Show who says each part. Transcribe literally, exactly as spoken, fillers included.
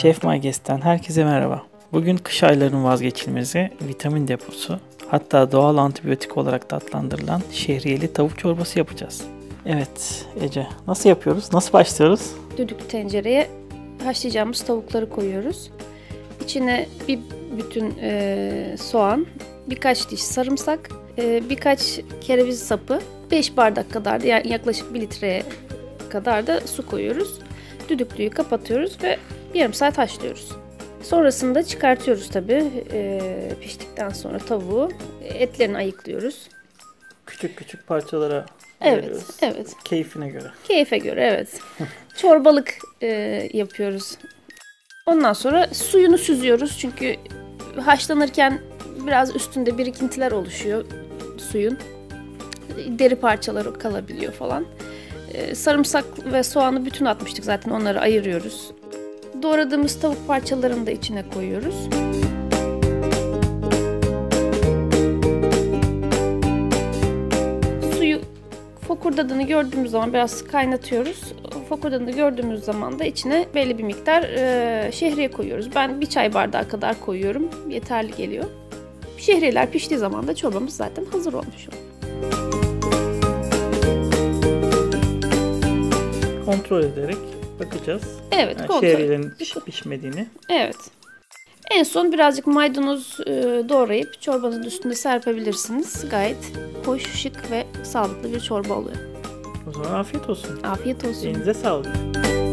Speaker 1: Şef Mages'ten herkese merhaba. Bugün kış aylarının vazgeçilmezi, vitamin deposu, hatta doğal antibiyotik olarak da adlandırılan şehriyeli tavuk çorbası yapacağız. Evet Ece, nasıl yapıyoruz? Nasıl başlıyoruz?
Speaker 2: Düdüklü tencereye haşlayacağımız tavukları koyuyoruz. İçine bir bütün e, soğan, birkaç diş sarımsak, e, birkaç kereviz sapı, beş bardak kadar da, yani yaklaşık bir litreye kadar da su koyuyoruz. Düdüklüyü kapatıyoruz ve yarım saat haşlıyoruz. Sonrasında çıkartıyoruz tabii. E, piştikten sonra tavuğu, etlerini ayıklıyoruz.
Speaker 1: Küçük küçük parçalara
Speaker 2: Evet,
Speaker 1: veriyoruz.
Speaker 2: evet.
Speaker 1: Keyfine göre.
Speaker 2: Keyfe göre, evet. Çorbalık e, yapıyoruz. Ondan sonra suyunu süzüyoruz çünkü haşlanırken biraz üstünde birikintiler oluşuyor suyun. Deri parçaları kalabiliyor falan. Ee, sarımsak ve soğanı bütün atmıştık zaten, onları ayırıyoruz. Doğradığımız tavuk parçalarını da içine koyuyoruz. Suyu fokurdadığını gördüğümüz zaman biraz kaynatıyoruz. Fokurdadığını gördüğümüz zaman da içine belli bir miktar e, şehriye koyuyoruz. Ben bir çay bardağı kadar koyuyorum. Yeterli geliyor. Şehriyeler piştiği zaman da çorbamız zaten hazır olmuş oluyor.
Speaker 1: Kontrol ederek bakacağız.
Speaker 2: Evet,
Speaker 1: yani
Speaker 2: kontrol.
Speaker 1: Şehriyelerin piş, pişmediğini.
Speaker 2: Evet. En son birazcık maydanoz e, doğrayıp çorbanın üstünde serpebilirsiniz. Gayet hoş, şık ve sağlıklı bir çorba oluyor.
Speaker 1: O zaman afiyet olsun.
Speaker 2: Afiyet olsun.
Speaker 1: Elinize sağlık.